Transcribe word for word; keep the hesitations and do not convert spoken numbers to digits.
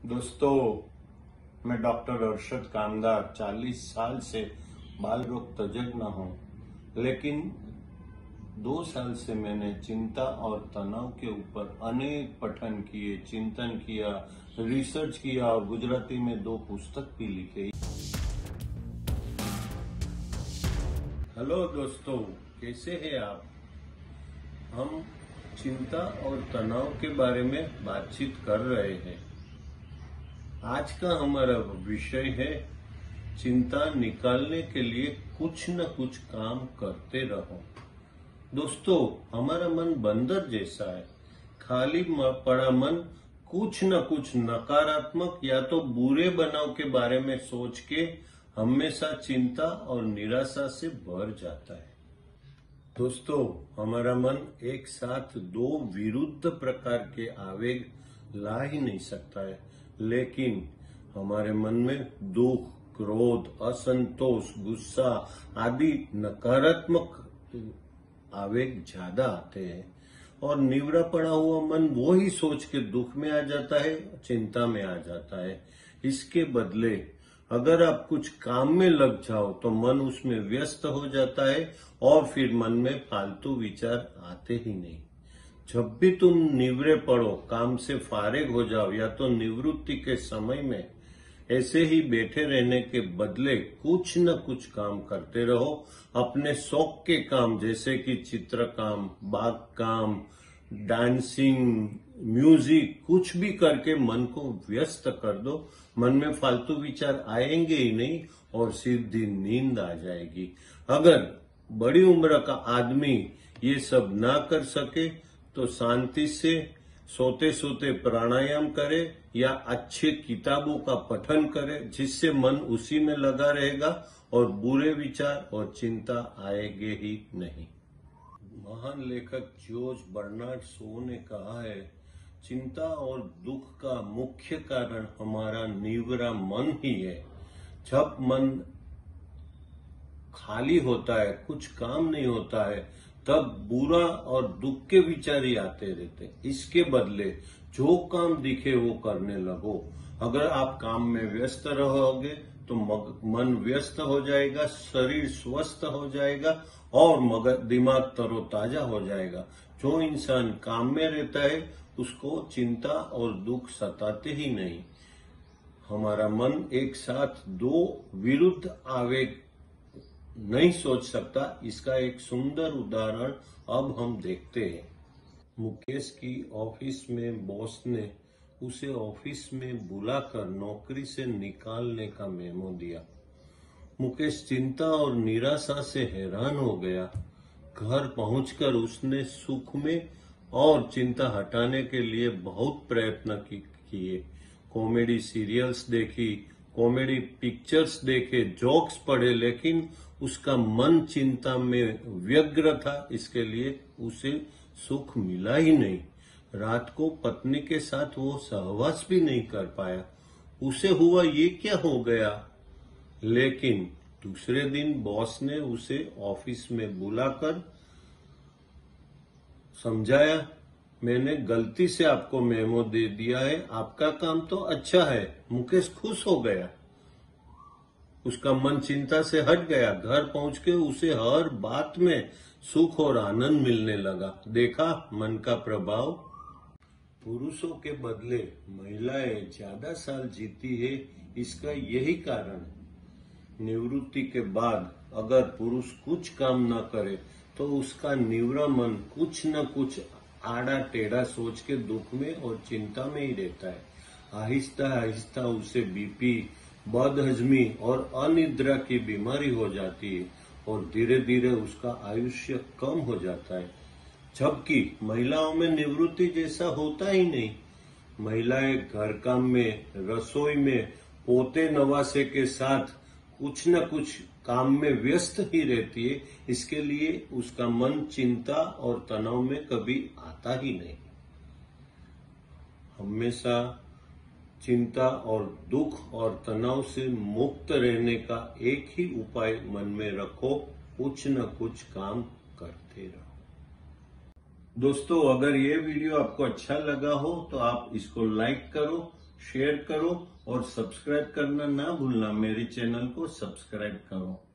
दोस्तों, मैं डॉक्टर अरशद कामदार चालीस साल से बाल रोग तज्ञ हूँ, लेकिन दो साल से मैंने चिंता और तनाव के ऊपर अनेक पठन किए, चिंतन किया, रिसर्च किया और गुजराती में दो पुस्तक भी लिखे। हेलो दोस्तों, कैसे हैं आप? हम चिंता और तनाव के बारे में बातचीत कर रहे हैं। आज का हमारा विषय है चिंता निकालने के लिए कुछ न कुछ काम करते रहो। दोस्तों, हमारा मन बंदर जैसा है। खाली पड़ा मन कुछ न कुछ नकारात्मक या तो बुरे बनाव के बारे में सोच के हमेशा चिंता और निराशा से भर जाता है। दोस्तों, हमारा मन एक साथ दो विरुद्ध प्रकार के आवेग ला ही नहीं सकता है, लेकिन हमारे मन में दुख, क्रोध, असंतोष, गुस्सा आदि नकारात्मक आवेग ज्यादा आते हैं और निवरा पड़ा हुआ मन वो ही सोच के दुख में आ जाता है, चिंता में आ जाता है। इसके बदले अगर आप कुछ काम में लग जाओ तो मन उसमें व्यस्त हो जाता है और फिर मन में फालतू विचार आते ही नहीं। जब भी तुम निवरे पड़ो, काम से फारिग हो जाओ या तो निवृत्ति के समय में ऐसे ही बैठे रहने के बदले कुछ न कुछ काम करते रहो। अपने शौक के काम जैसे कि चित्र काम, बाग काम, डांसिंग, म्यूजिक, कुछ भी करके मन को व्यस्त कर दो। मन में फालतू विचार आएंगे ही नहीं और सीधी नींद आ जाएगी। अगर बड़ी उम्र का आदमी ये सब ना कर सके तो शांति से सोते सोते प्राणायाम करे या अच्छे किताबों का पठन करे, जिससे मन उसी में लगा रहेगा और बुरे विचार और चिंता आएंगे ही नहीं। महान लेखक जॉर्ज बर्नार्ड शॉ ने कहा है, चिंता और दुख का मुख्य कारण हमारा निवरा मन ही है। जब मन खाली होता है, कुछ काम नहीं होता है, तब बुरा और दुख के विचार ही आते रहते। इसके बदले जो काम दिखे वो करने लगो। अगर आप काम में व्यस्त रहोगे तो मन व्यस्त हो जाएगा, शरीर स्वस्थ हो जाएगा और मगर दिमाग तरोताजा हो जाएगा। जो इंसान काम में रहता है उसको चिंता और दुख सताते ही नहीं। हमारा मन एक साथ दो विरुद्ध आवेग नहीं सोच सकता। इसका एक सुंदर उदाहरण अब हम देखते हैं। मुकेश की ऑफिस में बॉस ने उसे ऑफिस में बुलाकर नौकरी से निकालने का मेमो दिया। मुकेश चिंता और निराशा से हैरान हो गया। घर पहुंचकर उसने सुख में और चिंता हटाने के लिए बहुत प्रयत्न किए। कॉमेडी सीरियल्स देखी, कॉमेडी पिक्चर्स देखे, जोक्स पढ़े, लेकिन उसका मन चिंता में व्यग्र था। इसके लिए उसे सुख मिला ही नहीं। रात को पत्नी के साथ वो सहवास भी नहीं कर पाया। उसे हुआ ये क्या हो गया। लेकिन दूसरे दिन बॉस ने उसे ऑफिस में बुलाकर समझाया, मैंने गलती से आपको मेमो दे दिया है, आपका काम तो अच्छा है। मुकेश खुश हो गया, उसका मन चिंता से हट गया। घर पहुंच के उसे हर बात में सुख और आनंद मिलने लगा। देखा मन का प्रभाव। पुरुषों के बदले महिलाएं ज्यादा साल जीती है, इसका यही कारण है। निवृत्ति के बाद अगर पुरुष कुछ काम न करे तो उसका निवरा मन कुछ न कुछ आड़ा टेढ़ा सोच के दुख में और चिंता में ही रहता है। आहिस्ता आहिस्ता उसे बीपी, बदहजमी और अनिद्रा की बीमारी हो जाती है और धीरे धीरे उसका आयुष्य कम हो जाता है। जबकि महिलाओं में निवृत्ति जैसा होता ही नहीं। महिलाएं घर काम में, रसोई में, पोते नवासे के साथ कुछ न कुछ काम में व्यस्त ही रहती है। इसके लिए उसका मन चिंता और तनाव में कभी आता ही नहीं। हमेशा चिंता और दुख और तनाव से मुक्त रहने का एक ही उपाय मन में रखो, कुछ न कुछ काम करते रहो। दोस्तों, अगर ये वीडियो आपको अच्छा लगा हो तो आप इसको लाइक करो, शेयर करो और सब्सक्राइब करना ना भूलना। मेरे चैनल को सब्सक्राइब करो।